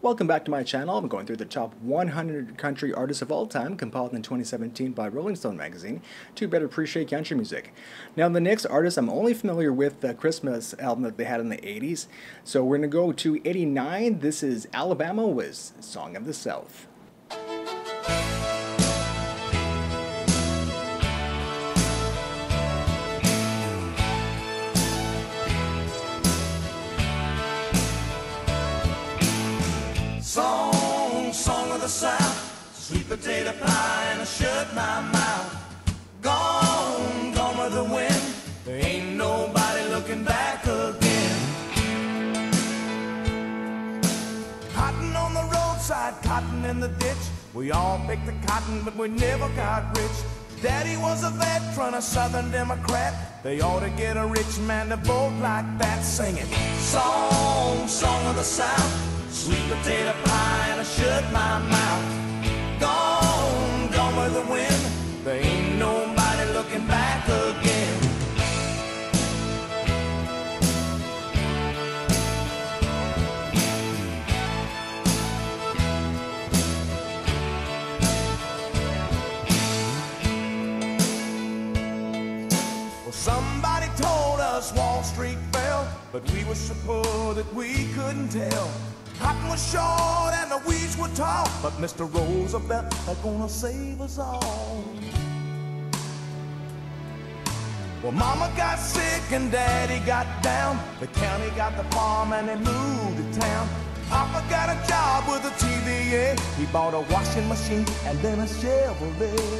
Welcome back to my channel. I'm going through the top 100 country artists of all time, compiled in 2017 by Rolling Stone magazine, to better appreciate country music. Now, the next artist, I'm only familiar with the Christmas album that they had in the 80s, so we're going to go to 89. This is Alabama with Song of the South. Song of the South, sweet potato pie and a shut my mouth. Gone with the wind, there ain't nobody looking back again. Cotton on the roadside, cotton in the ditch. We all picked the cotton, but we never got rich. Daddy was a veteran, a Southern Democrat. They ought to get a rich man to vote like that, singing Song of the South. Sweet potato pie and I shut my mouth. Gone with the wind. There ain't nobody looking back again. Well, somebody told us Wall Street fell, but we were so poor that we couldn't tell. Cotton was short and the weeds were tall, but Mr. Roosevelt is gonna save us all. Well, Mama got sick and Daddy got down. The county got the farm and they moved to town. Papa got a job with a TVA. He bought a washing machine and then a Chevrolet.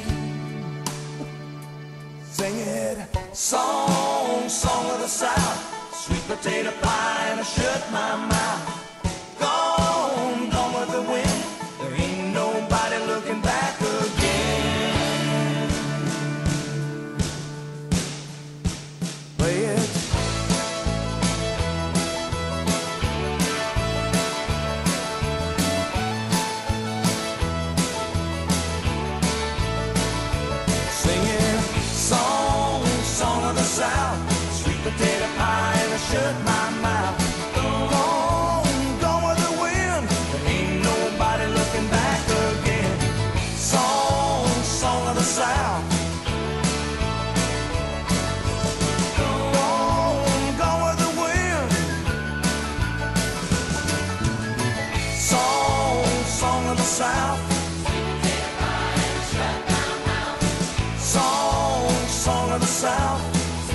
Sing it, song of the South. Sweet potato pie and I shut my mouth. Gone with the wind. There ain't nobody looking back again. Play it. Singing song of the South. Sweet potato pie and I shut my mouth. South. Gone with the wind. Song of the South. Song of the South.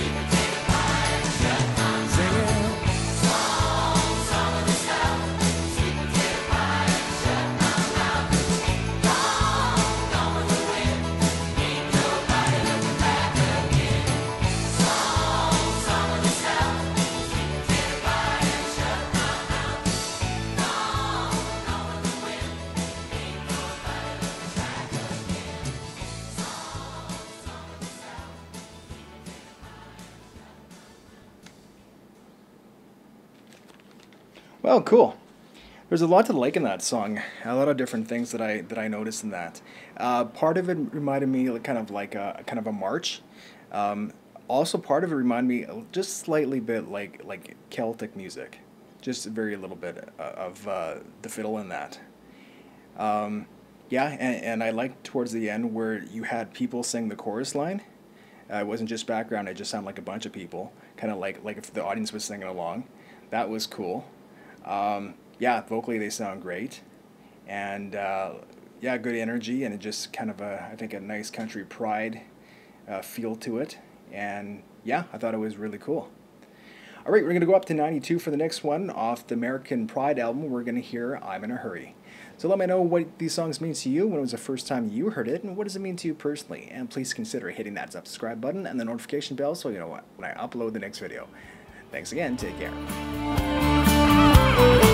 Well, cool. There's a lot to like in that song. A lot of different things that I noticed in that. Part of it reminded me kind of like a march. Also, part of it reminded me just slightly bit like Celtic music, just a very little bit of the fiddle in that. Yeah, and I liked towards the end where you had people sing the chorus line. It wasn't just background; it just sounded like a bunch of people, kind of like if the audience was singing along. That was cool. Yeah, vocally they sound great, and yeah, good energy, and it just kind of I think a nice country pride feel to it, and yeah, I thought it was really cool. All right, we're going to go up to 92 for the next one. Off the American Pride album, we're going to hear I'm in a Hurry. So let me know what these songs mean to you, when it was the first time you heard it, and what does it mean to you personally, and please consider hitting that subscribe button and the notification bell so you know when I upload the next video. Thanks again, take care.